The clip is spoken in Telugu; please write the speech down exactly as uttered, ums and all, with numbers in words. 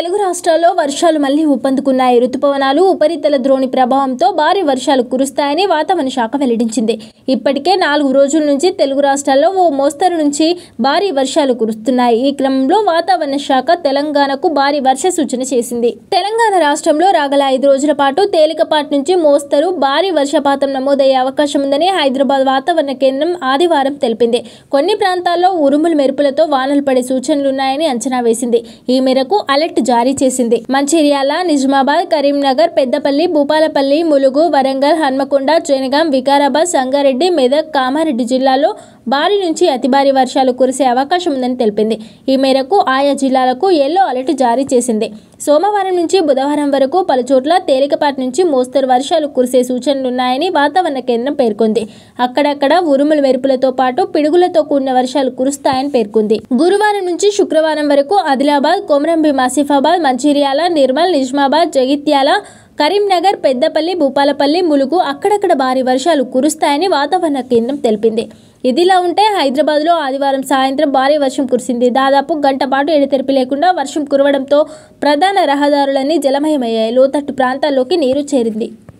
తెలుగు రాష్ట్రాల్లో వర్షాలు మళ్లీ ఊపందుకున్నాయి. రుతుపవనాలు, ఉపరితల ద్రోణి ప్రభావంతో భారీ వర్షాలు కురుస్తాయని వాతావరణ శాఖ వెల్లడించింది. ఇప్పటికే నాలుగు రోజుల నుంచి తెలుగు రాష్ట్రాల్లో ఓ మోస్తరు నుంచి భారీ వర్షాలు కురుస్తున్నాయి. ఈ క్రమంలో వాతావరణ శాఖ తెలంగాణకు భారీ వర్ష సూచన చేసింది. తెలంగాణ రాష్ట్రంలో రాగల ఐదు రోజుల పాటు తేలికపాటి నుంచి మోస్తరు భారీ వర్షపాతం నమోదయ్యే అవకాశం ఉందని హైదరాబాద్ వాతావరణ కేంద్రం ఆదివారం తెలిపింది. కొన్ని ప్రాంతాల్లో ఉరుములు మెరుపులతో వానలు పడే సూచనలున్నాయని అంచనా వేసింది. ఈ మేరకు అలర్ట్ జారీ చేసింది. మంచిర్యాల, నిజామాబాద్, కరీంనగర్, పెద్దపల్లి, భూపాలపల్లి, ములుగు, వరంగల్, హన్మకొండ, జనగాం, వికారాబాద్, సంగారెడ్డి, మెదక్, కామారెడ్డి జిల్లాల్లో భారీ నుంచి అతి భారీ వర్షాలు కురిసే అవకాశం ఉందని తెలిపింది. ఈ మేరకు ఆయా జిల్లాలకు ఎల్లో అలర్ట్ జారీ చేసింది. సోమవారం నుంచి బుధవారం వరకు పలుచోట్ల తేలికపాటి నుంచి మోస్తరు వర్షాలు కురిసే సూచనలున్నాయని వాతావరణ కేంద్రం పేర్కొంది. అక్కడక్కడ ఉరుములు మెరుపులతో పాటు పిడుగులతో కూడిన వర్షాలు కురుస్తాయని పేర్కొంది. గురువారం నుంచి శుక్రవారం వరకు ఆదిలాబాద్, కొమరంభీం, ఆసిఫాబాద్, మంచిర్యాల, నిర్మల్, నిజామాబాద్, జగిత్యాల, కరీంనగర్, పెద్దపల్లి, భూపాలపల్లి, ములుగు అక్కడక్కడ భారీ వర్షాలు కురుస్తాయని వాతావరణ కేంద్రం తెలిపింది. ఇదిలా ఉంటే హైదరాబాద్లో ఆదివారం సాయంత్రం భారీ వర్షం కురిసింది. దాదాపు గంట పాటు ఎడతెరిపి లేకుండా వర్షం కురవడంతో ప్రధాన రహదారులన్నీ జలమయమయ్యాయి. లోతట్టు ప్రాంతాల్లోకి నీరు చేరింది.